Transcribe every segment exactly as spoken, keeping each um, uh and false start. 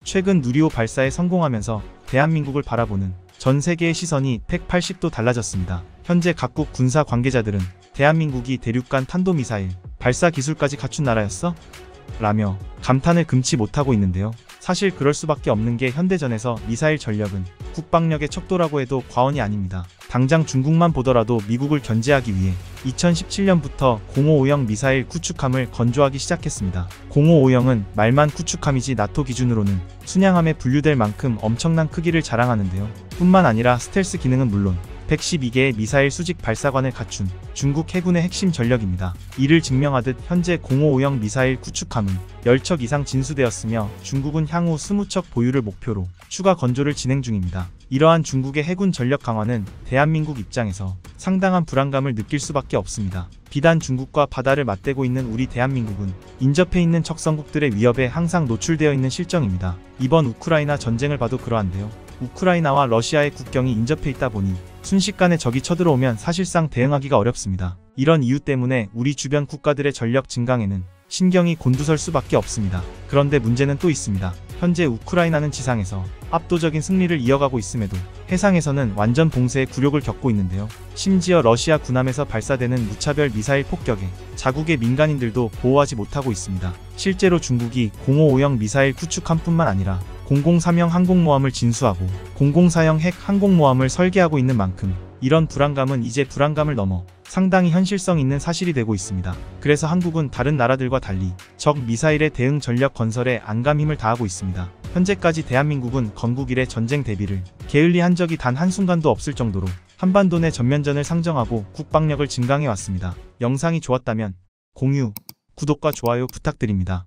최근 누리호 발사에 성공하면서 대한민국을 바라보는 전 세계의 시선이 백팔십 도 달라졌습니다. 현재 각국 군사 관계자들은 대한민국이 대륙간 탄도미사일 발사 기술까지 갖춘 나라였어? 라며 감탄을 금치 못하고 있는데요. 사실 그럴 수밖에 없는 게 현대전에서 미사일 전력은 국방력의 척도라고 해도 과언이 아닙니다. 당장 중국만 보더라도 미국을 견제하기 위해 이천십칠 년부터 공오오형 미사일 구축함을 건조하기 시작했습니다. 공오오형은 말만 구축함이지 나토 기준으로는 순양함에 분류될 만큼 엄청난 크기를 자랑하는데요. 뿐만 아니라 스텔스 기능은 물론 백십이 개의 미사일 수직 발사관을 갖춘 중국 해군의 핵심 전력입니다. 이를 증명하듯 현재 공오오형 미사일 구축함은 열 척 이상 진수되었으며 중국은 향후 이십 척 보유를 목표로 추가 건조를 진행 중입니다. 이러한 중국의 해군 전력 강화는 대한민국 입장에서 상당한 불안감을 느낄 수밖에 없습니다. 비단 중국과 바다를 맞대고 있는 우리 대한민국은 인접해 있는 척성국들의 위협에 항상 노출되어 있는 실정입니다. 이번 우크라이나 전쟁을 봐도 그러한데요. 우크라이나와 러시아의 국경이 인접해 있다 보니 순식간에 적이 쳐들어오면 사실상 대응하기가 어렵습니다. 이런 이유 때문에 우리 주변 국가들의 전력 증강에는 신경이 곤두설 수밖에 없습니다. 그런데 문제는 또 있습니다. 현재 우크라이나는 지상에서 압도적인 승리를 이어가고 있음에도 해상에서는 완전 봉쇄의 굴욕을 겪고 있는데요. 심지어 러시아 군함에서 발사되는 무차별 미사일 폭격에 자국의 민간인들도 보호하지 못하고 있습니다. 실제로 중국이 공오오형 미사일 구축함뿐만 아니라 공공삼형 항공모함을 진수하고 공공사형 핵 항공모함을 설계하고 있는 만큼 이런 불안감은 이제 불안감을 넘어 상당히 현실성 있는 사실이 되고 있습니다. 그래서 한국은 다른 나라들과 달리 적 미사일의 대응 전력 건설에 안감 힘을 다하고 있습니다. 현재까지 대한민국은 건국 이래 전쟁 대비를 게을리한 적이 단 한순간도 없을 정도로 한반도 내 전면전을 상정하고 국방력을 증강해 왔습니다. 영상이 좋았다면 공유, 구독과 좋아요 부탁드립니다.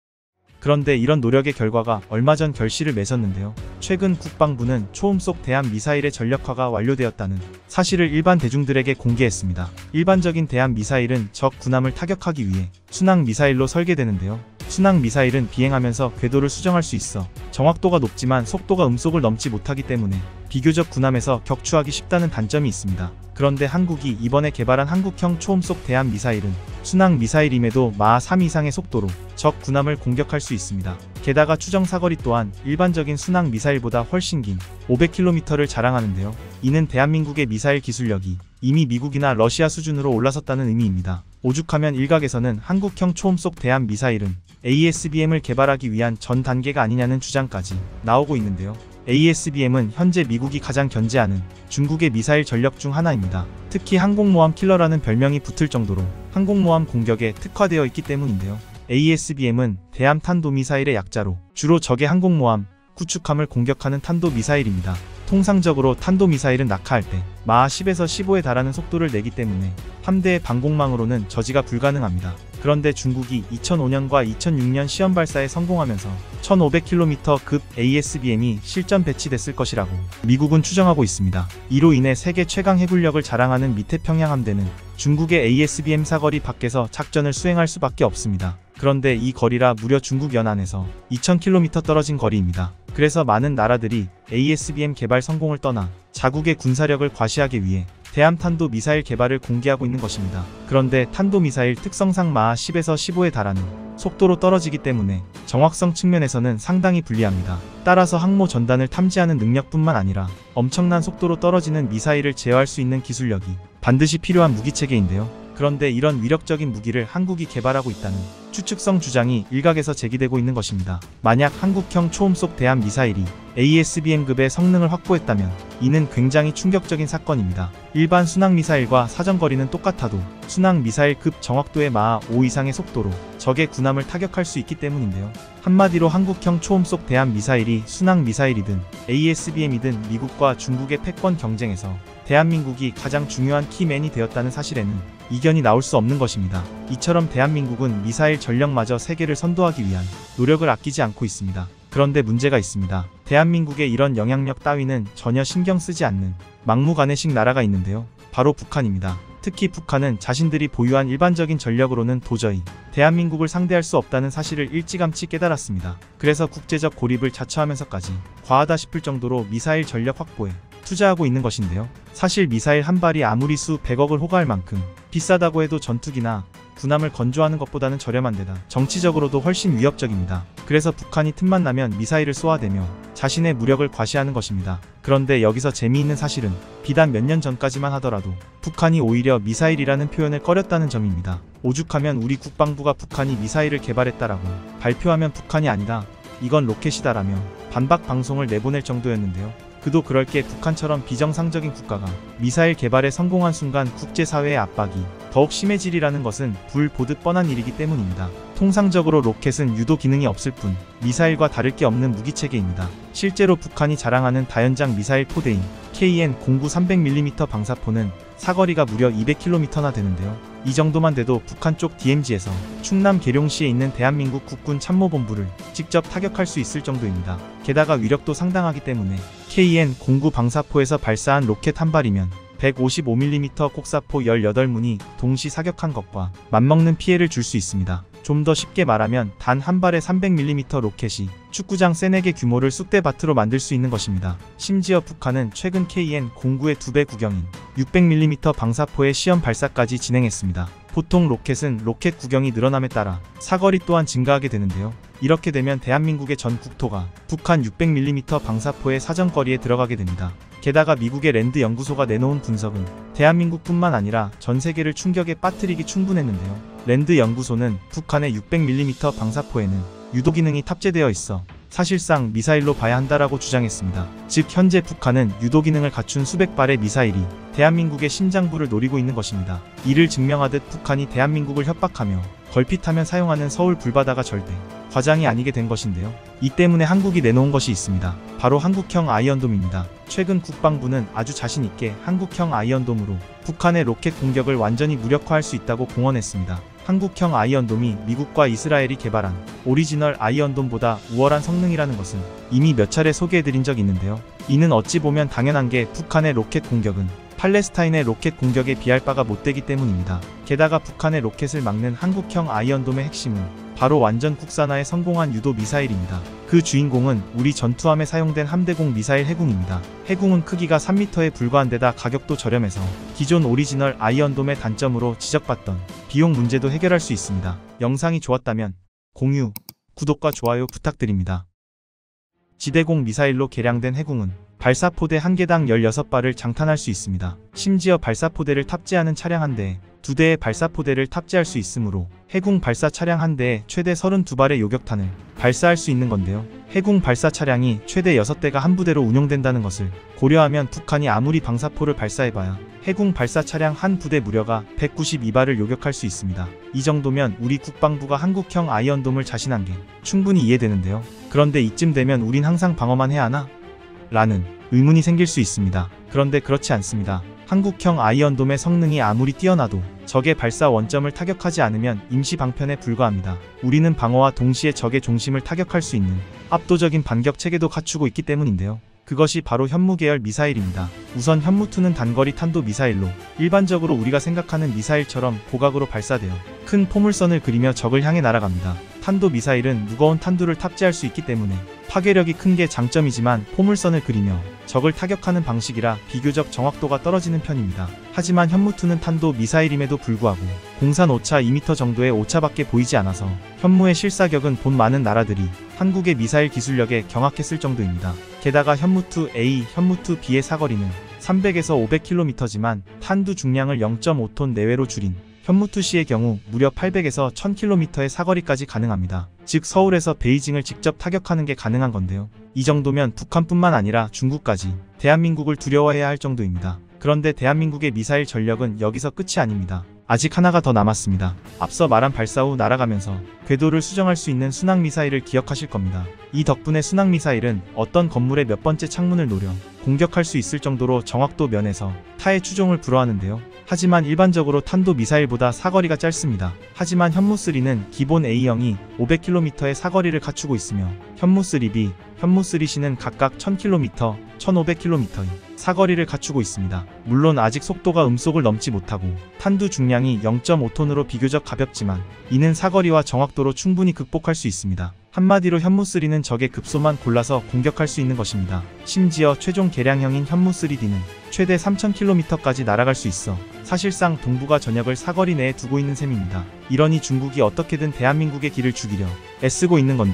그런데 이런 노력의 결과가 얼마 전 결실을 맺었는데요. 최근 국방부는 초음속 대함 미사일의 전력화가 완료되었다는 사실을 일반 대중들에게 공개했습니다. 일반적인 대함 미사일은 적 군함을 타격하기 위해 순항 미사일로 설계되는데요. 순항 미사일은 비행하면서 궤도를 수정할 수 있어 정확도가 높지만 속도가 음속을 넘지 못하기 때문에 비교적 군함에서 격추하기 쉽다는 단점이 있습니다. 그런데 한국이 이번에 개발한 한국형 초음속 대함 미사일은 순항 미사일임에도 마하 삼 이상의 속도로 적 군함을 공격할 수 있습니다. 게다가 추정 사거리 또한 일반적인 순항 미사일보다 훨씬 긴 오백 킬로미터를 자랑하는데요. 이는 대한민국의 미사일 기술력이 이미 미국이나 러시아 수준으로 올라섰다는 의미입니다. 오죽하면 일각에서는 한국형 초음속 대함 미사일은 에이에스비엠을 개발하기 위한 전 단계가 아니냐는 주장까지 나오고 있는데요. 에이에스비엠은 현재 미국이 가장 견제하는 중국의 미사일 전력 중 하나입니다. 특히 항공모함 킬러라는 별명이 붙을 정도로 항공모함 공격에 특화되어 있기 때문인데요. 에이에스비엠은 대함 탄도미사일의 약자로 주로 적의 항공모함, 구축함을 공격하는 탄도미사일입니다. 통상적으로 탄도미사일은 낙하할 때 마하 십에서 십오에 달하는 속도를 내기 때문에 함대의 방공망으로는 저지가 불가능합니다. 그런데 중국이 이천오 년과 이천육 년 시험 발사에 성공하면서 천오백 킬로미터급 에이에스비엠이 실전 배치됐을 것이라고 미국은 추정하고 있습니다. 이로 인해 세계 최강 해군력을 자랑하는 미태평양 함대는 중국의 에이에스비엠 사거리 밖에서 작전을 수행할 수밖에 없습니다. 그런데 이 거리라 무려 중국 연안에서 이천 킬로미터 떨어진 거리입니다. 그래서 많은 나라들이 에이에스비엠 개발 성공을 떠나 자국의 군사력을 과시하기 위해 대함 탄도 미사일 개발을 공개하고 있는 것입니다. 그런데 탄도 미사일 특성상 마하 십에서 십오에 달하는 속도로 떨어지기 때문에 정확성 측면에서는 상당히 불리합니다. 따라서 항모 전단을 탐지하는 능력뿐만 아니라 엄청난 속도로 떨어지는 미사일을 제어할 수 있는 기술력이 반드시 필요한 무기체계인데요. 그런데 이런 위력적인 무기를 한국이 개발하고 있다는 추측성 주장이 일각에서 제기되고 있는 것입니다. 만약 한국형 초음속 대함 미사일이 에이에스비엠급의 성능을 확보했다면 이는 굉장히 충격적인 사건입니다. 일반 순항 미사일과 사정거리는 똑같아도 순항 미사일급 정확도의 마하 오 이상의 속도로 적의 군함을 타격할 수 있기 때문인데요. 한마디로 한국형 초음속 대함 미사일이 순항 미사일이든 에이에스비엠이든 미국과 중국의 패권 경쟁에서 대한민국이 가장 중요한 키맨이 되었다는 사실에는 이견이 나올 수 없는 것입니다. 이처럼 대한민국은 미사일 전력마저 세계를 선도하기 위한 노력을 아끼지 않고 있습니다. 그런데 문제가 있습니다. 대한민국의 이런 영향력 따위는 전혀 신경 쓰지 않는 막무가내식 나라가 있는데요. 바로 북한입니다. 특히 북한은 자신들이 보유한 일반적인 전력으로는 도저히 대한민국을 상대할 수 없다는 사실을 일찌감치 깨달았습니다. 그래서 국제적 고립을 자처하면서까지 과하다 싶을 정도로 미사일 전력 확보에 투자하고 있는 것인데요. 사실 미사일 한 발이 아무리 수 백억을 호가할 만큼 비싸다고 해도 전투기나 군함을 건조하는 것보다는 저렴한 데다 정치적으로도 훨씬 위협적입니다. 그래서 북한이 틈만 나면 미사일을 쏘아대며 자신의 무력을 과시하는 것입니다. 그런데 여기서 재미있는 사실은 비단 몇 년 전까지만 하더라도 북한이 오히려 미사일이라는 표현을 꺼렸다는 점입니다. 오죽하면 우리 국방부가 북한이 미사일을 개발했다라고 발표하면 북한이 아니다, 이건 로켓이다라며 반박 방송을 내보낼 정도였는데요. 그도 그럴 게 북한처럼 비정상적인 국가가 미사일 개발에 성공한 순간 국제사회의 압박이 더욱 심해지리라는 것은 불 보듯 뻔한 일이기 때문입니다. 통상적으로 로켓은 유도 기능이 없을 뿐 미사일과 다를 게 없는 무기체계입니다. 실제로 북한이 자랑하는 다연장 미사일 포대인 케이엔 공구 삼백 밀리미터 방사포는 사거리가 무려 이백 킬로미터나 되는데요. 이 정도만 돼도 북한 쪽 디엠지에서 충남 계룡시에 있는 대한민국 국군 참모본부를 직접 타격할 수 있을 정도입니다. 게다가 위력도 상당하기 때문에 케이엔 공구 방사포에서 발사한 로켓 한 발이면 백오십오 밀리미터 곡사포 열여덟 문이 동시 사격한 것과 맞먹는 피해를 줄 수 있습니다. 좀 더 쉽게 말하면 단 한 발의 삼백 밀리미터 로켓이 축구장 세네 개 규모를 쑥대밭으로 만들 수 있는 것입니다. 심지어 북한은 최근 케이엔 공구의 두 배 구경인 육백 밀리미터 방사포의 시험 발사까지 진행했습니다. 보통 로켓은 로켓 구경이 늘어남에 따라 사거리 또한 증가하게 되는데요. 이렇게 되면 대한민국의 전 국토가 북한 육백 밀리미터 방사포의 사정거리에 들어가게 됩니다. 게다가 미국의 랜드 연구소가 내놓은 분석은 대한민국뿐만 아니라 전 세계를 충격에 빠뜨리기 충분했는데요. 랜드 연구소는 북한의 육백 밀리미터 방사포에는 유도 기능이 탑재되어 있어 사실상 미사일로 봐야 한다라고 주장했습니다. 즉 현재 북한은 유도 기능을 갖춘 수백 발의 미사일이 대한민국의 심장부를 노리고 있는 것입니다. 이를 증명하듯 북한이 대한민국을 협박하며 걸핏하면 사용하는 서울 불바다가 절대 과장이 아니게 된 것인데요. 이 때문에 한국이 내놓은 것이 있습니다. 바로 한국형 아이언돔입니다. 최근 국방부는 아주 자신있게 한국형 아이언돔으로 북한의 로켓 공격을 완전히 무력화할 수 있다고 공언했습니다. 한국형 아이언돔이 미국과 이스라엘이 개발한 오리지널 아이언돔보다 우월한 성능이라는 것은 이미 몇 차례 소개해드린 적이 있는데요. 이는 어찌 보면 당연한 게 북한의 로켓 공격은 팔레스타인의 로켓 공격에 비할 바가 못되기 때문입니다. 게다가 북한의 로켓을 막는 한국형 아이언돔의 핵심은 바로 완전 국산화에 성공한 유도 미사일입니다. 그 주인공은 우리 전투함에 사용된 함대공 미사일 해궁입니다. 해궁은 크기가 삼 미터에 불과한 데다 가격도 저렴해서 기존 오리지널 아이언돔의 단점으로 지적받던 비용 문제도 해결할 수 있습니다. 영상이 좋았다면 공유, 구독과 좋아요 부탁드립니다. 지대공 미사일로 개량된 해궁은 발사포대 한 개당 열여섯 발을 장탄할 수 있습니다. 심지어 발사포대를 탑재하는 차량 한 대에 두 대의 발사포대를 탑재할 수 있으므로 해궁 발사 차량 한 대에 최대 서른두 발의 요격탄을 발사할 수 있는 건데요. 해궁 발사 차량이 최대 여섯 대가 한 부대로 운용된다는 것을 고려하면 북한이 아무리 방사포를 발사해봐야 해궁 발사 차량 한 부대 무려가 백구십이 발을 요격할 수 있습니다. 이 정도면 우리 국방부가 한국형 아이언돔을 자신한 게 충분히 이해되는데요. 그런데 이쯤 되면 우린 항상 방어만 해야 하나? 라는 의문이 생길 수 있습니다. 그런데 그렇지 않습니다. 한국형 아이언돔의 성능이 아무리 뛰어나도 적의 발사 원점을 타격하지 않으면 임시 방편에 불과합니다. 우리는 방어와 동시에 적의 중심을 타격할 수 있는 압도적인 반격 체계도 갖추고 있기 때문인데요. 그것이 바로 현무계열 미사일입니다. 우선 현무이는 단거리 탄도 미사일로 일반적으로 우리가 생각하는 미사일처럼 고각으로 발사되어 큰 포물선을 그리며 적을 향해 날아갑니다. 탄도 미사일은 무거운 탄두를 탑재할 수 있기 때문에 파괴력이 큰 게 장점이지만 포물선을 그리며 적을 타격하는 방식이라 비교적 정확도가 떨어지는 편입니다. 하지만 현무이는 탄도 미사일임에도 불구하고 공산 오차 이 미터 정도의 오차밖에 보이지 않아서 현무의 실사격은 돈 많은 나라들이 한국의 미사일 기술력에 경악했을 정도입니다. 게다가 현무이 A, 현무이 B의 사거리는 삼백에서 오백 킬로미터지만 탄두 중량을 영 점 오 톤 내외로 줄인 현무이 C의 경우 무려 팔백에서 천 킬로미터의 사거리까지 가능합니다. 즉 서울에서 베이징을 직접 타격하는 게 가능한 건데요. 이 정도면 북한뿐만 아니라 중국까지 대한민국을 두려워해야 할 정도입니다. 그런데 대한민국의 미사일 전력은 여기서 끝이 아닙니다. 아직 하나가 더 남았습니다. 앞서 말한 발사 후 날아가면서 궤도를 수정할 수 있는 순항미사일을 기억하실 겁니다. 이 덕분에 순항미사일은 어떤 건물의 몇 번째 창문을 노려 공격할 수 있을 정도로 정확도 면에서 타의 추종을 불허하는데요. 하지만 일반적으로 탄도 미사일보다 사거리가 짧습니다. 하지만 현무이는 기본 A형이 오백 킬로미터의 사거리를 갖추고 있으며 현무이 B, 현무이 C는 각각 천 킬로미터, 천오백 킬로미터의 사거리를 갖추고 있습니다. 물론 아직 속도가 음속을 넘지 못하고 탄두 중량이 영 점 오 톤으로 비교적 가볍지만 이는 사거리와 정확도로 충분히 극복할 수 있습니다. 한마디로 현무이는 적의 급소만 골라서 공격할 수 있는 것입니다. 심지어 최종 개량형인 현무이 D는 최대 삼천 킬로미터까지 날아갈 수 있어 사실상 동북아 전역을 사거리 내에 두고 있는 셈입니다. 이러니 중국이 어떻게든 대한민국의 길을 죽이려 애쓰고 있는 건데요.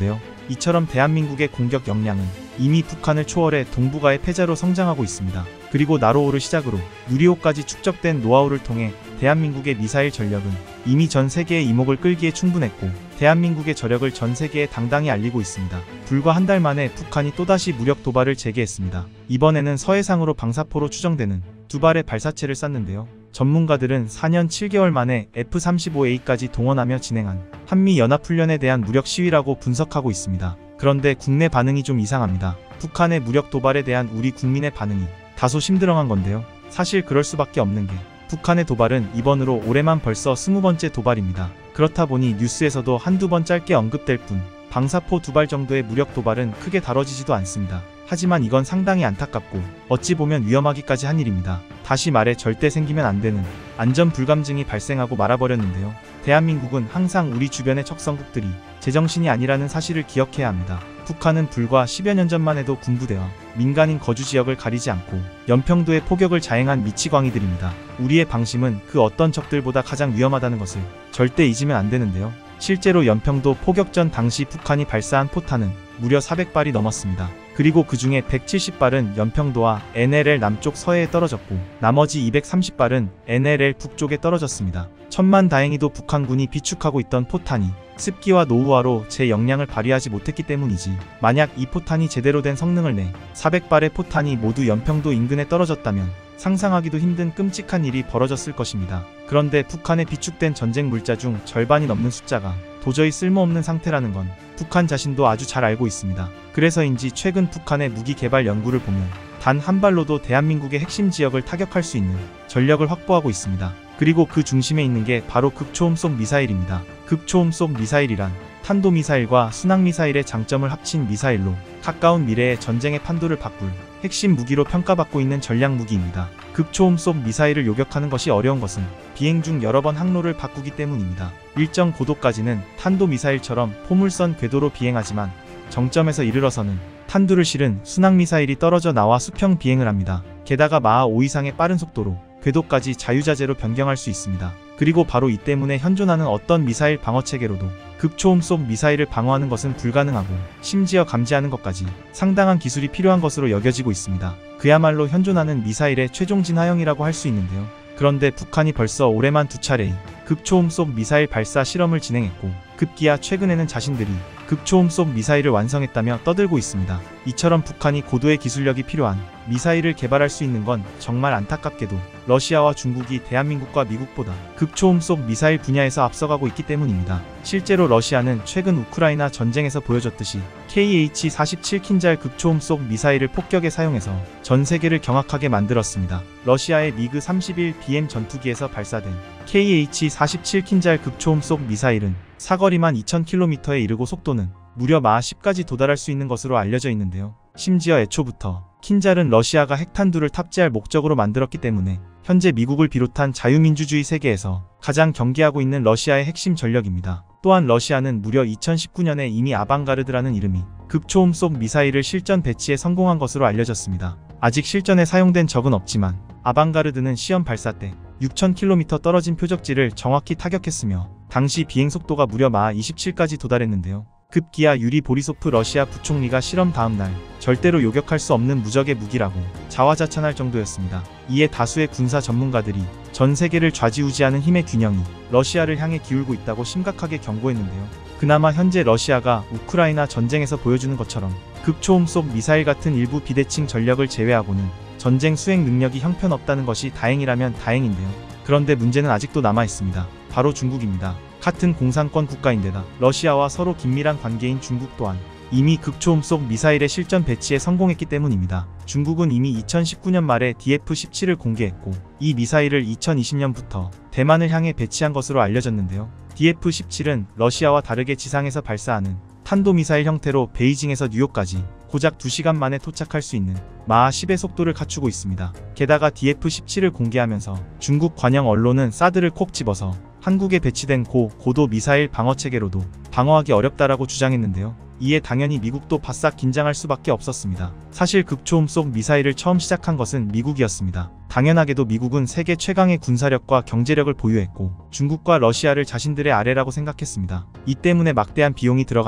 이처럼 대한민국의 공격 역량은 이미 북한을 초월해 동북아의 패자로 성장하고 있습니다. 그리고 나로호를 시작으로 누리호까지 축적된 노하우를 통해 대한민국의 미사일 전력은 이미 전 세계의 이목을 끌기에 충분했고 대한민국의 저력을 전 세계에 당당히 알리고 있습니다. 불과 한 달 만에 북한이 또다시 무력 도발을 재개했습니다. 이번에는 서해상으로 방사포로 추정되는 두 발의 발사체를 쐈는데요. 전문가들은 사 년 칠 개월 만에 에프 삼십오 에이까지 동원하며 진행한 한미연합훈련에 대한 무력 시위라고 분석하고 있습니다. 그런데 국내 반응이 좀 이상합니다. 북한의 무력 도발에 대한 우리 국민의 반응이 다소 심드렁한 건데요. 사실 그럴 수밖에 없는 게 북한의 도발은 이번으로 올해만 벌써 스무 번째 도발입니다. 그렇다 보니 뉴스에서도 한두 번 짧게 언급될 뿐 방사포 두 발 정도의 무력 도발은 크게 다뤄지지도 않습니다. 하지만 이건 상당히 안타깝고 어찌 보면 위험하기까지 한 일입니다. 다시 말해 절대 생기면 안 되는 안전 불감증이 발생하고 말아버렸는데요. 대한민국은 항상 우리 주변의 척성국들이 제정신이 아니라는 사실을 기억해야 합니다. 북한은 불과 십여 년 전만 해도 군부대와 민간인 거주 지역을 가리지 않고 연평도에 포격을 자행한 미치광이들입니다. 우리의 방심은 그 어떤 적들보다 가장 위험하다는 것을 절대 잊으면 안 되는데요. 실제로 연평도 포격전 당시 북한이 발사한 포탄은 무려 사백 발이 넘었습니다. 그리고 그 중에 백칠십 발은 연평도와 엔엘엘 남쪽 서해에 떨어졌고 나머지 이백삼십 발은 엔엘엘 북쪽에 떨어졌습니다. 천만다행히도 북한군이 비축하고 있던 포탄이 습기와 노후화로 제 역량을 발휘하지 못했기 때문이지, 만약 이 포탄이 제대로 된 성능을 내 사백 발의 포탄이 모두 연평도 인근에 떨어졌다면 상상하기도 힘든 끔찍한 일이 벌어졌을 것입니다. 그런데 북한에 비축된 전쟁 물자 중 절반이 넘는 숫자가 도저히 쓸모없는 상태라는 건 북한 자신도 아주 잘 알고 있습니다. 그래서인지 최근 북한의 무기 개발 연구를 보면 단 한 발로도 대한민국의 핵심 지역을 타격할 수 있는 전력을 확보하고 있습니다. 그리고 그 중심에 있는 게 바로 극초음속 미사일입니다. 극초음속 미사일이란 탄도미사일과 순항미사일의 장점을 합친 미사일로 가까운 미래의 전쟁의 판도를 바꿀 핵심 무기로 평가받고 있는 전략무기입니다. 극초음속 미사일을 요격하는 것이 어려운 것은 비행 중 여러 번 항로를 바꾸기 때문입니다. 일정 고도까지는 탄도미사일처럼 포물선 궤도로 비행하지만 정점에서 이르러서는 탄두를 실은 순항미사일이 떨어져 나와 수평 비행을 합니다. 게다가 마하 오 이상의 빠른 속도로 궤도까지 자유자재로 변경할 수 있습니다. 그리고 바로 이 때문에 현존하는 어떤 미사일 방어체계로도 극초음속 미사일을 방어하는 것은 불가능하고 심지어 감지하는 것까지 상당한 기술이 필요한 것으로 여겨지고 있습니다. 그야말로 현존하는 미사일의 최종 진화형이라고 할 수 있는데요. 그런데 북한이 벌써 올해만 두 차례의 극초음속 미사일 발사 실험을 진행했고 급기야 최근에는 자신들이 극초음속 미사일을 완성했다며 떠들고 있습니다. 이처럼 북한이 고도의 기술력이 필요한 미사일을 개발할 수 있는 건 정말 안타깝게도 러시아와 중국이 대한민국과 미국보다 극초음속 미사일 분야에서 앞서가고 있기 때문입니다. 실제로 러시아는 최근 우크라이나 전쟁에서 보여줬듯이 케이에이치 사십칠 킨잘 극초음속 미사일을 폭격에 사용해서 전 세계를 경악하게 만들었습니다. 러시아의 미그 삼십일 비엠 전투기에서 발사된 케이에이치 사십칠 킨잘 극초음속 미사일은 사거리만 이천 킬로미터에 이르고 속도는 무려 마하 십까지 도달할 수 있는 것으로 알려져 있는데요. 심지어 애초부터 킨잘은 러시아가 핵탄두를 탑재할 목적으로 만들었기 때문에 현재 미국을 비롯한 자유민주주의 세계에서 가장 경계하고 있는 러시아의 핵심 전력입니다. 또한 러시아는 무려 이천십구 년에 이미 아방가르드라는 이름이 극초음속 미사일을 실전 배치에 성공한 것으로 알려졌습니다. 아직 실전에 사용된 적은 없지만 아방가르드는 시험 발사 때 육천 킬로미터 떨어진 표적지를 정확히 타격했으며 당시 비행속도가 무려 마하 이십칠까지 도달했는데요. 급기야 유리 보리소프 러시아 부총리가 실험 다음날 절대로 요격할 수 없는 무적의 무기라고 자화자찬할 정도였습니다. 이에 다수의 군사 전문가들이 전 세계를 좌지우지하는 힘의 균형이 러시아를 향해 기울고 있다고 심각하게 경고했는데요. 그나마 현재 러시아가 우크라이나 전쟁에서 보여주는 것처럼 극초음속 미사일 같은 일부 비대칭 전력을 제외하고는 전쟁 수행 능력이 형편없다는 것이 다행이라면 다행인데요. 그런데 문제는 아직도 남아있습니다. 바로 중국입니다. 같은 공산권 국가인데다 러시아와 서로 긴밀한 관계인 중국 또한 이미 극초음속 미사일의 실전 배치에 성공했기 때문입니다. 중국은 이미 이천십구 년 말에 디에프 십칠을 공개했고 이 미사일을 이천이십 년부터 대만을 향해 배치한 것으로 알려졌는데요. 디에프 십칠은 러시아와 다르게 지상에서 발사하는 탄도미사일 형태로 베이징에서 뉴욕까지 고작 두 시간 만에 도착할 수 있는 마하 십의 속도를 갖추고 있습니다. 게다가 디에프 십칠을 공개하면서 중국 관영 언론은 사드를 콕 집어서 한국에 배치된 고, 고도 미사일 방어체계로도 방어하기 어렵다라고 주장했는데요. 이에 당연히 미국도 바싹 긴장할 수밖에 없었습니다. 사실 극초음속 미사일을 처음 시작한 것은 미국이었습니다. 당연하게도 미국은 세계 최강의 군사력과 경제력을 보유했고 중국과 러시아를 자신들의 아래라고 생각했습니다. 이 때문에 막대한 비용이 들어가는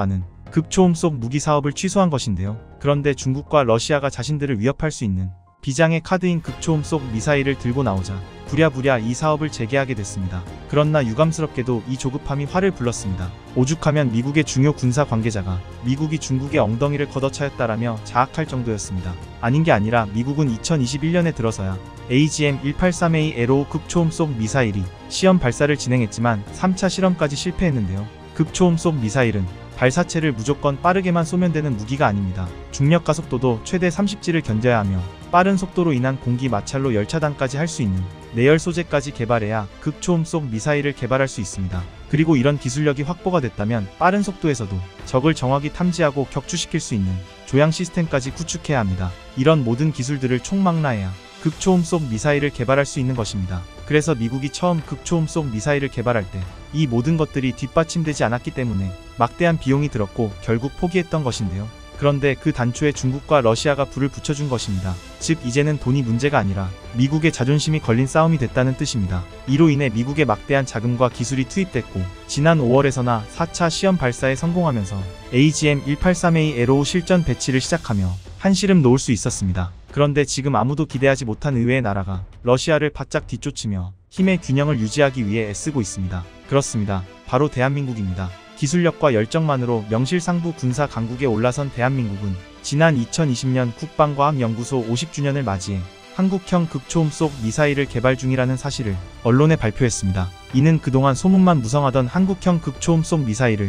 극초음속 무기 사업을 취소한 것인데요. 그런데 중국과 러시아가 자신들을 위협할 수 있는 비장의 카드인 극초음속 미사일을 들고 나오자 부랴부랴 이 사업을 재개하게 됐습니다. 그러나 유감스럽게도 이 조급함이 화를 불렀습니다. 오죽하면 미국의 중요 군사 관계자가 미국이 중국의 엉덩이를 걷어차였다라며 자학할 정도였습니다. 아닌 게 아니라 미국은 이천이십일 년에 들어서야 에이지엠 일팔삼 에이 에로 극초음속 미사일이 시험 발사를 진행했지만 삼 차 실험까지 실패했는데요. 극초음속 미사일은 발사체를 무조건 빠르게만 쏘면 되는 무기가 아닙니다. 중력 가속도도 최대 삼십 지를 견뎌야 하며 빠른 속도로 인한 공기 마찰로 열차단까지 할 수 있는 내열 소재까지 개발해야 극초음속 미사일을 개발할 수 있습니다. 그리고 이런 기술력이 확보가 됐다면 빠른 속도에서도 적을 정확히 탐지하고 격추시킬 수 있는 조향 시스템까지 구축해야 합니다. 이런 모든 기술들을 총망라해야 극초음속 미사일을 개발할 수 있는 것입니다. 그래서 미국이 처음 극초음속 미사일을 개발할 때 이 모든 것들이 뒷받침되지 않았기 때문에 막대한 비용이 들었고 결국 포기했던 것인데요. 그런데 그 단초에 중국과 러시아가 불을 붙여준 것입니다. 즉 이제는 돈이 문제가 아니라 미국의 자존심이 걸린 싸움이 됐다는 뜻입니다. 이로 인해 미국의 막대한 자금과 기술이 투입됐고 지난 오월에서나 사 차 시험 발사에 성공하면서 에이지엠 일팔삼 에이 에로 실전 배치를 시작하며 한시름 놓을 수 있었습니다. 그런데 지금 아무도 기대하지 못한 의외의 나라가 러시아를 바짝 뒤쫓으며 힘의 균형을 유지하기 위해 애쓰고 있습니다. 그렇습니다. 바로 대한민국입니다. 기술력과 열정만으로 명실상부 군사 강국에 올라선 대한민국은 지난 이천이십 년 국방과학연구소 오십 주년을 맞이해 한국형 극초음속 미사일을 개발 중이라는 사실을 언론에 발표했습니다. 이는 그동안 소문만 무성하던 한국형 극초음속 미사일을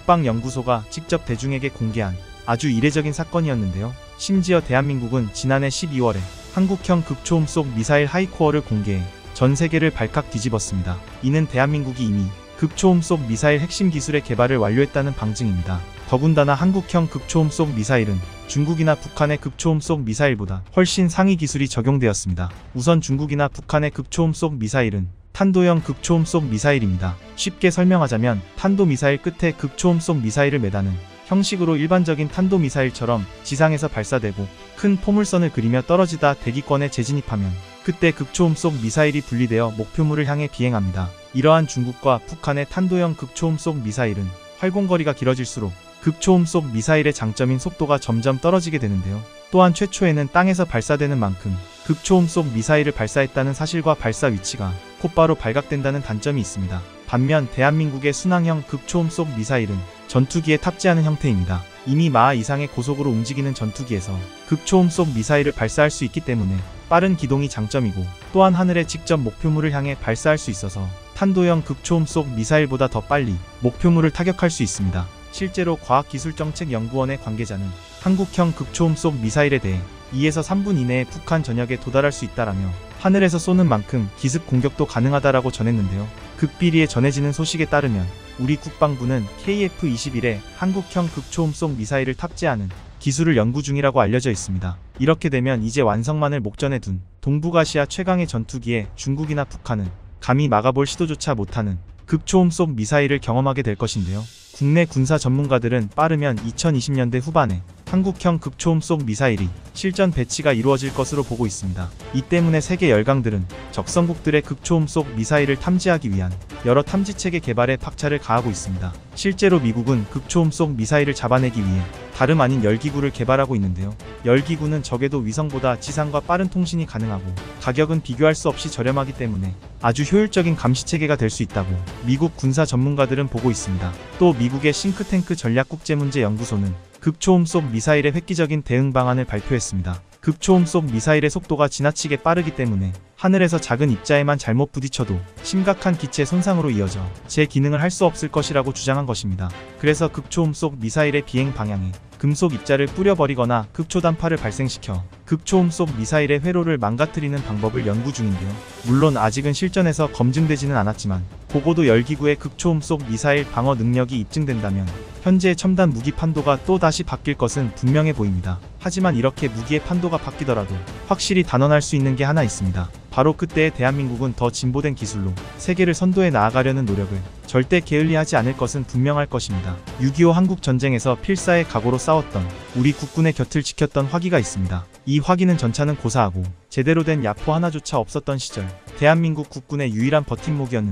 국방연구소가 직접 대중에게 공개한 아주 이례적인 사건이었는데요. 심지어 대한민국은 지난해 십이월에 한국형 극초음속 미사일 하이코어를 공개해 전 세계를 발칵 뒤집었습니다. 이는 대한민국이 이미 극초음속 미사일 핵심 기술의 개발을 완료했다는 방증입니다. 더군다나 한국형 극초음속 미사일은 중국이나 북한의 극초음속 미사일보다 훨씬 상위 기술이 적용되었습니다. 우선 중국이나 북한의 극초음속 미사일은 탄도형 극초음속 미사일입니다. 쉽게 설명하자면 탄도미사일 끝에 극초음속 미사일을 매다는 형식으로 일반적인 탄도미사일처럼 지상에서 발사되고 큰 포물선을 그리며 떨어지다 대기권에 재진입하면 그때 극초음속 미사일이 분리되어 목표물을 향해 비행합니다. 이러한 중국과 북한의 탄도형 극초음속 미사일은 활공거리가 길어질수록 극초음속 미사일의 장점인 속도가 점점 떨어지게 되는데요. 또한 최초에는 땅에서 발사되는 만큼 극초음속 미사일을 발사했다는 사실과 발사 위치가 곧바로 발각된다는 단점이 있습니다. 반면 대한민국의 순항형 극초음속 미사일은 전투기에 탑재하는 형태입니다. 이미 마하 이상의 고속으로 움직이는 전투기에서 극초음속 미사일을 발사할 수 있기 때문에 빠른 기동이 장점이고 또한 하늘에 직접 목표물을 향해 발사할 수 있어서 탄도형 극초음속 미사일보다 더 빨리 목표물을 타격할 수 있습니다. 실제로 과학기술정책연구원의 관계자는 한국형 극초음속 미사일에 대해 이에서 삼 분 이내에 북한 전역에 도달할 수 있다라며 하늘에서 쏘는 만큼 기습 공격도 가능하다라고 전했는데요. 극비리에 전해지는 소식에 따르면 우리 국방부는 케이에프 이십일에 한국형 극초음속 미사일을 탑재하는 기술을 연구 중이라고 알려져 있습니다. 이렇게 되면 이제 완성만을 목전에 둔 동북아시아 최강의 전투기에 중국이나 북한은 감히 막아볼 시도조차 못하는 극초음속 미사일을 경험하게 될 것인데요. 국내 군사 전문가들은 빠르면 이천이십 년대 후반에 한국형 극초음속 미사일이 실전 배치가 이루어질 것으로 보고 있습니다. 이 때문에 세계 열강들은 적성국들의 극초음속 미사일을 탐지하기 위한 여러 탐지체계 개발에 박차를 가하고 있습니다. 실제로 미국은 극초음속 미사일을 잡아내기 위해 다름 아닌 열기구를 개발하고 있는데요. 열기구는 적에도 위성보다 지상과 빠른 통신이 가능하고 가격은 비교할 수 없이 저렴하기 때문에 아주 효율적인 감시체계가 될 수 있다고 미국 군사 전문가들은 보고 있습니다. 또 미국의 싱크탱크 전략국제문제연구소는 극초음속 미사일의 획기적인 대응 방안을 발표했습니다. 극초음속 미사일의 속도가 지나치게 빠르기 때문에 하늘에서 작은 입자에만 잘못 부딪혀도 심각한 기체 손상으로 이어져 제 기능을 할 수 없을 것이라고 주장한 것입니다. 그래서 극초음속 미사일의 비행 방향에 금속 입자를 뿌려버리거나 극초단파를 발생시켜 극초음속 미사일의 회로를 망가뜨리는 방법을 연구 중인데요. 물론 아직은 실전에서 검증되지는 않았지만 고고도 열기구의 극초음속 미사일 방어 능력이 입증된다면 현재의 첨단 무기 판도가 또 다시 바뀔 것은 분명해 보입니다. 하지만 이렇게 무기의 판도가 바뀌더라도 확실히 단언할 수 있는 게 하나 있습니다. 바로 그때의 대한민국은 더 진보된 기술로 세계를 선도해 나아가려는 노력을 절대 게을리하지 않을 것은 분명할 것입니다. 육이오 한국전쟁에서 필사의 각오로 싸웠던 우리 국군의 곁을 지켰던 화기가 있습니다. 이 화기는 전차는 고사하고 제대로 된 야포 하나조차 없었던 시절 대한민국 국군의 유일한 버팀목이었는데요.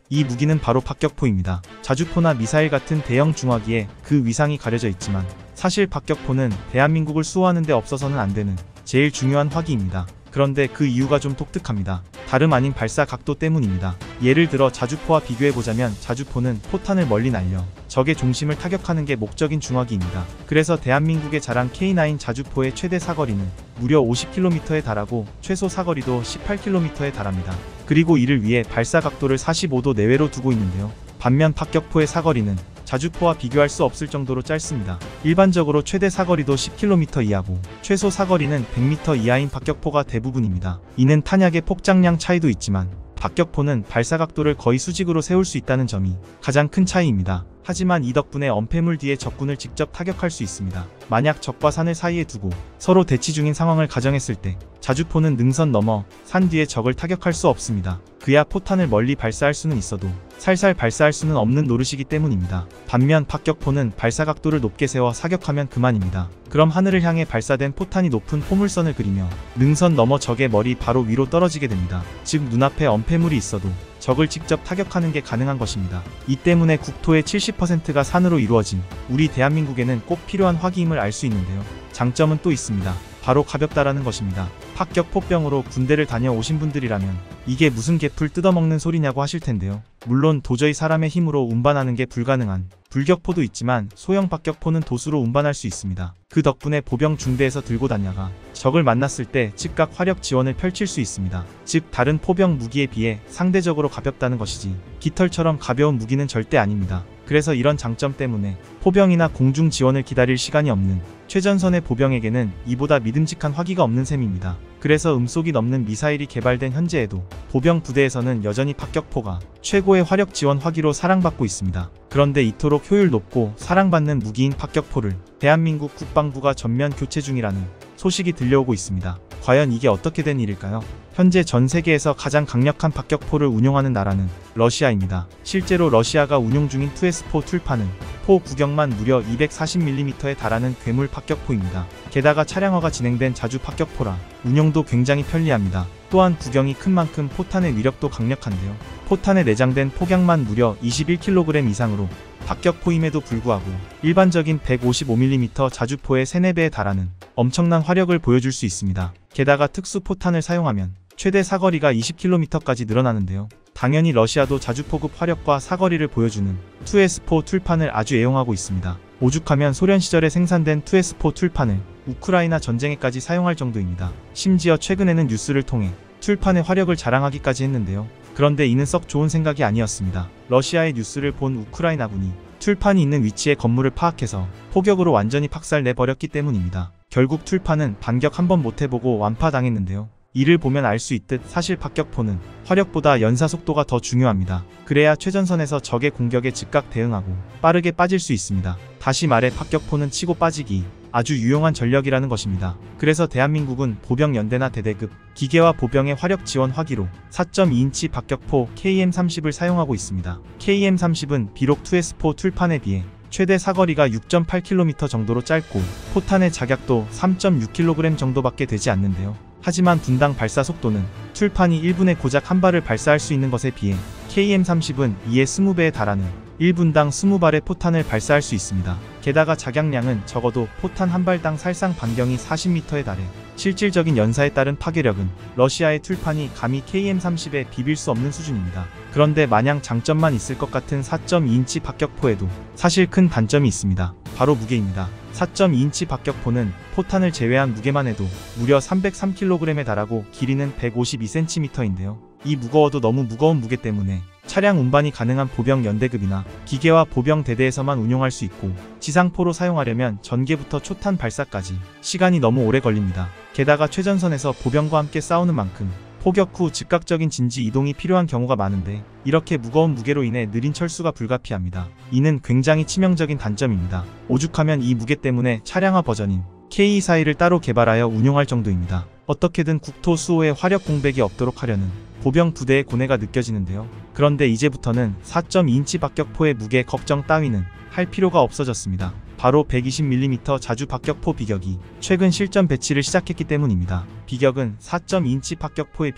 이 무기는 바로 박격포입니다. 자주포나 미사일 같은 대형 중화기에 그 위상이 가려져 있지만 사실 박격포는 대한민국을 수호하는 데 없어서는 안 되는 제일 중요한 화기입니다. 그런데 그 이유가 좀 독특합니다. 다름 아닌 발사 각도 때문입니다. 예를 들어 자주포와 비교해보자면 자주포는 포탄을 멀리 날려 적의 중심을 타격하는 게 목적인 중화기입니다. 그래서 대한민국의 자랑 케이 나인 자주포의 최대 사거리는 무려 오십 킬로미터에 달하고 최소 사거리도 십팔 킬로미터에 달합니다. 그리고 이를 위해 발사 각도를 사십오 도 내외로 두고 있는데요. 반면 박격포의 사거리는 자주포와 비교할 수 없을 정도로 짧습니다. 일반적으로 최대 사거리도 십 킬로미터 이하고 최소 사거리는 백 미터 이하인 박격포가 대부분입니다. 이는 탄약의 폭장량 차이도 있지만 박격포는 발사 각도를 거의 수직으로 세울 수 있다는 점이 가장 큰 차이입니다. 하지만 이 덕분에 엄폐물 뒤에 적군을 직접 타격할 수 있습니다. 만약 적과 산을 사이에 두고 서로 대치 중인 상황을 가정했을 때 자주포는 능선 넘어 산 뒤에 적을 타격할 수 없습니다. 그야 포탄을 멀리 발사할 수는 있어도 살살 발사할 수는 없는 노릇이기 때문입니다. 반면 박격포는 발사 각도를 높게 세워 사격하면 그만입니다. 그럼 하늘을 향해 발사된 포탄이 높은 포물선을 그리며 능선 넘어 적의 머리 바로 위로 떨어지게 됩니다. 즉 눈앞에 엄폐물이 있어도 적을 직접 타격하는 게 가능한 것입니다. 이 때문에 국토의 칠십 퍼센트가 산으로 이루어진 우리 대한민국에는 꼭 필요한 화기임을 알 수 있는데요. 장점은 또 있습니다. 바로 가볍다라는 것입니다. 박격포병으로 군대를 다녀오신 분들이라면 이게 무슨 개풀 뜯어먹는 소리냐고 하실 텐데요. 물론 도저히 사람의 힘으로 운반하는 게 불가능한 불격포도 있지만 소형 박격포는 도수로 운반할 수 있습니다. 그 덕분에 보병 중대에서 들고 다녀가 적을 만났을 때 즉각 화력 지원을 펼칠 수 있습니다. 즉 다른 포병 무기에 비해 상대적으로 가볍다는 것이지 깃털처럼 가벼운 무기는 절대 아닙니다. 그래서 이런 장점 때문에 포병이나 공중 지원을 기다릴 시간이 없는 최전선의 보병에게는 이보다 믿음직한 화기가 없는 셈입니다. 그래서 음속이 넘는 미사일이 개발된 현재에도 보병 부대에서는 여전히 박격포가 최고의 화력 지원 화기로 사랑받고 있습니다. 그런데 이토록 효율 높고 사랑받는 무기인 박격포를 대한민국 국방부가 전면 교체 중이라는 소식이 들려오고 있습니다. 과연 이게 어떻게 된 일일까요? 현재 전 세계에서 가장 강력한 박격포를 운용하는 나라는 러시아입니다. 실제로 러시아가 운용 중인 투에스포 툴파는 포 구경만 무려 이백사십 밀리미터에 달하는 괴물 박격포입니다. 게다가 차량화가 진행된 자주 박격포라 운용도 굉장히 편리합니다. 또한 구경이 큰 만큼 포탄의 위력도 강력한데요. 포탄에 내장된 폭약만 무려 이십일 킬로그램 이상으로 박격포임에도 불구하고 일반적인 백오십오 밀리미터 자주포의 세네 배에 달하는 엄청난 화력을 보여줄 수 있습니다. 게다가 특수 포탄을 사용하면 최대 사거리가 이십 킬로미터까지 늘어나는데요. 당연히 러시아도 자주포급 화력과 사거리를 보여주는 투에스포 툴판을 아주 애용하고 있습니다. 오죽하면 소련 시절에 생산된 투에스포 툴판을 우크라이나 전쟁에까지 사용할 정도입니다. 심지어 최근에는 뉴스를 통해 툴판의 화력을 자랑하기까지 했는데요. 그런데 이는 썩 좋은 생각이 아니었습니다. 러시아의 뉴스를 본 우크라이나군이 툴판이 있는 위치의 건물을 파악해서 포격으로 완전히 박살내버렸기 때문입니다. 결국 툴판은 반격 한번 못해보고 완파당했는데요. 이를 보면 알 수 있듯 사실 박격포는 화력보다 연사 속도가 더 중요합니다. 그래야 최전선에서 적의 공격에 즉각 대응하고 빠르게 빠질 수 있습니다. 다시 말해 박격포는 치고 빠지기 아주 유용한 전력이라는 것입니다. 그래서 대한민국은 보병연대나 대대급 기계화 보병의 화력 지원 화기로 사 점 이 인치 박격포 케이엠 삼십을 사용하고 있습니다. 케이엠 삼십은 비록 투에스포 툴판에 비해 최대 사거리가 육 점 팔 킬로미터 정도로 짧고 포탄의 작약도 삼 점 육 킬로그램 정도밖에 되지 않는데요. 하지만 분당 발사 속도는 툴판이 일 분에 고작 한 발을 발사할 수 있는 것에 비해 케이엠 삼십은 이의 이십 배에 달하는 일 분당 이십 발의 포탄을 발사할 수 있습니다. 게다가 작약량은 적어도 포탄 한 발당 살상 반경이 사십 미터에 달해 실질적인 연사에 따른 파괴력은 러시아의 툴판이 감히 케이엠 삼십에 비빌 수 없는 수준입니다. 그런데 마냥 장점만 있을 것 같은 사 점 이 인치 박격포에도 사실 큰 단점이 있습니다. 바로 무게입니다. 사 점 이 인치 박격포는 포탄을 제외한 무게만 해도 무려 삼백삼 킬로그램에 달하고 길이는 백오십이 센티미터인데요. 이 무거워도 너무 무거운 무게 때문에 차량 운반이 가능한 보병 연대급이나 기계화 보병 대대에서만 운용할 수 있고 지상포로 사용하려면 전개부터 초탄 발사까지 시간이 너무 오래 걸립니다. 게다가 최전선에서 보병과 함께 싸우는 만큼 포격 후 즉각적인 진지 이동이 필요한 경우가 많은데 이렇게 무거운 무게로 인해 느린 철수가 불가피합니다. 이는 굉장히 치명적인 단점입니다. 오죽하면 이 무게 때문에 차량화 버전인 케이 이십이를 따로 개발하여 운용할 정도입니다. 어떻게든 국토 수호에 화력 공백이 없도록 하려는 보병 부대의 고뇌가 느껴지는데요. 그런데 이제부터는 사 점 이 인치 박격포의 무게 걱정 따위는 할 필요가 없어졌습니다. 바로 백이십 밀리미터 자주 박격포 비격이 최근 실전 배치를 시작했기 때문입니다. 비격은 사 점 이 인치 박격포에 비해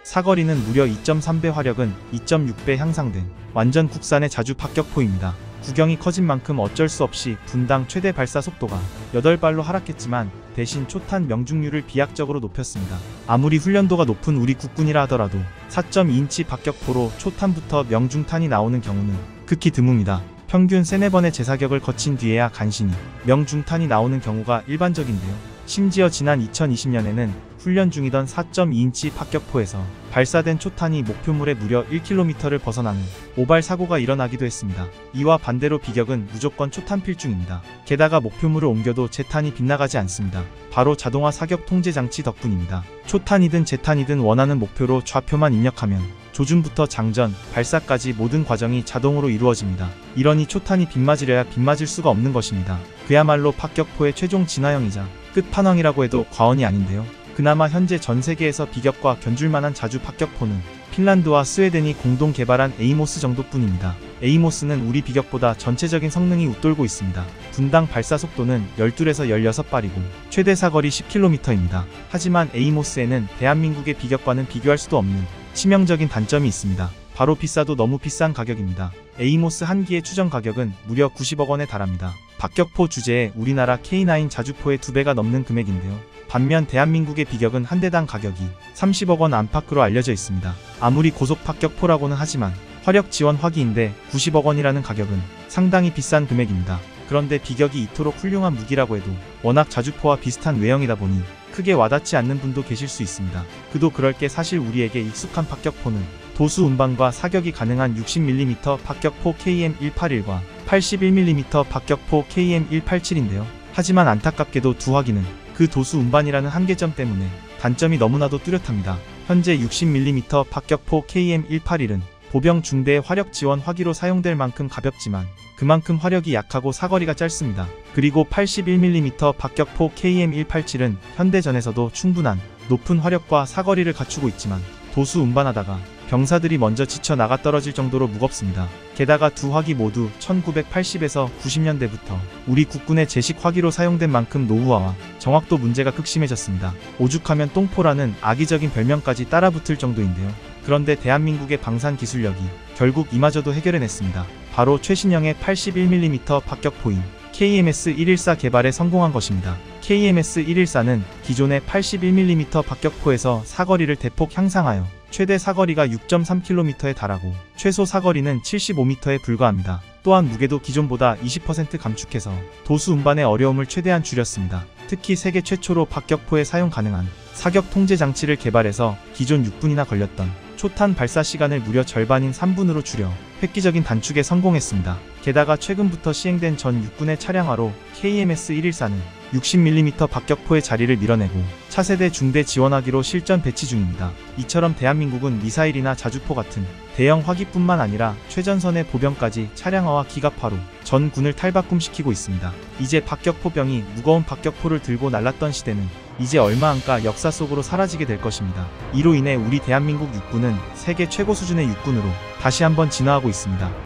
사거리는 무려 이 점 삼 배, 화력은 이 점 육 배 향상된 완전 국산의 자주 박격포입니다. 구경이 커진 만큼 어쩔 수 없이 분당 최대 발사 속도가 여덟 발로 하락했지만 대신 초탄 명중률을 비약적으로 높였습니다. 아무리 훈련도가 높은 우리 국군이라 하더라도 사 점 이 인치 박격포로 초탄부터 명중탄이 나오는 경우는 극히 드뭅니다. 평균 세네 번의 재사격을 거친 뒤에야 간신히 명중탄이 나오는 경우가 일반적인데요. 심지어 지난 이천이십 년에는 훈련 중이던 사 점 이 인치 박격포에서 발사된 초탄이 목표물에 무려 일 킬로미터를 벗어나는 오발 사고가 일어나기도 했습니다. 이와 반대로 비격은 무조건 초탄 필중입니다. 게다가 목표물을 옮겨도 제탄이 빗나가지 않습니다. 바로 자동화 사격 통제 장치 덕분입니다. 초탄이든 제탄이든 원하는 목표로 좌표만 입력하면 조준부터 장전, 발사까지 모든 과정이 자동으로 이루어집니다. 이러니 초탄이 빗맞으려야 빗맞을 수가 없는 것입니다. 그야말로 박격포의 최종 진화형이자 끝판왕이라고 해도 과언이 아닌데요. 그나마 현재 전 세계에서 비격과 견줄만한 자주 박격포는 핀란드와 스웨덴이 공동 개발한 에이모스 정도뿐입니다. 에이모스는 우리 비격보다 전체적인 성능이 웃돌고 있습니다. 분당 발사 속도는 열둘에서 열여섯 발이고 최대 사거리 십 킬로미터입니다. 하지만 에이모스에는 대한민국의 비격과는 비교할 수도 없는 치명적인 단점이 있습니다. 바로 비싸도 너무 비싼 가격입니다. 에이모스 한 기의 추정 가격은 무려 구십억 원에 달합니다. 박격포 주제에 우리나라 케이 나인 자주포의 두 배가 넘는 금액인데요. 반면 대한민국의 비격은 한 대당 가격이 삼십억 원 안팎으로 알려져 있습니다. 아무리 고속 박격포라고는 하지만 화력 지원 화기인데 구십억 원이라는 가격은 상당히 비싼 금액입니다. 그런데 비격이 이토록 훌륭한 무기라고 해도 워낙 자주포와 비슷한 외형이다 보니 크게 와닿지 않는 분도 계실 수 있습니다. 그도 그럴 게 사실 우리에게 익숙한 박격포는 도수 운반과 사격이 가능한 육십 밀리미터 박격포 케이엠 백팔십일과 팔십일 밀리미터 박격포 케이엠 백팔십칠인데요. 하지만 안타깝게도 두 화기는 그 도수 운반이라는 한계점 때문에 단점이 너무나도 뚜렷합니다. 현재 육십 밀리미터 박격포 케이엠 백팔십일은 보병 중대의 화력 지원 화기로 사용될 만큼 가볍지만 그만큼 화력이 약하고 사거리가 짧습니다. 그리고 팔십일 밀리미터 박격포 케이엠 백팔십칠은 현대전에서도 충분한 높은 화력과 사거리를 갖추고 있지만 도수 운반하다가 병사들이 먼저 지쳐 나가 떨어질 정도로 무겁습니다. 게다가 두 화기 모두 천구백팔십에서 구십 년대부터 우리 국군의 제식 화기로 사용된 만큼 노후화와 정확도 문제가 극심해졌습니다. 오죽하면 똥포라는 악의적인 별명까지 따라붙을 정도인데요. 그런데 대한민국의 방산 기술력이 결국 이마저도 해결해냈습니다. 바로 최신형의 팔십일 밀리미터 박격포인 케이엠에스 백십사 개발에 성공한 것입니다. 케이엠에스 백십사는 기존의 팔십일 밀리미터 박격포에서 사거리를 대폭 향상하여 최대 사거리가 육 점 삼 킬로미터에 달하고 최소 사거리는 칠십오 미터에 불과합니다. 또한 무게도 기존보다 이십 퍼센트 감축해서 도수 운반의 어려움을 최대한 줄였습니다. 특히 세계 최초로 박격포에 사용 가능한 사격 통제 장치를 개발해서 기존 육 분이나 걸렸던 초탄 발사 시간을 무려 절반인 삼 분으로 줄여 획기적인 단축에 성공했습니다. 게다가 최근부터 시행된 전 육군의 차량화로 케이엠에스 백십사는 육십 밀리미터 박격포의 자리를 밀어내고 차세대 중대 지원화기로 실전 배치 중입니다. 이처럼 대한민국은 미사일이나 자주포 같은 대형 화기뿐만 아니라 최전선의 보병까지 차량화와 기갑화로 전 군을 탈바꿈시키고 있습니다. 이제 박격포병이 무거운 박격포를 들고 날랐던 시대는 이제 얼마 안가 역사 속으로 사라지게 될 것입니다. 이로 인해 우리 대한민국 육군은 세계 최고 수준의 육군으로 다시 한번 진화하고 있습니다.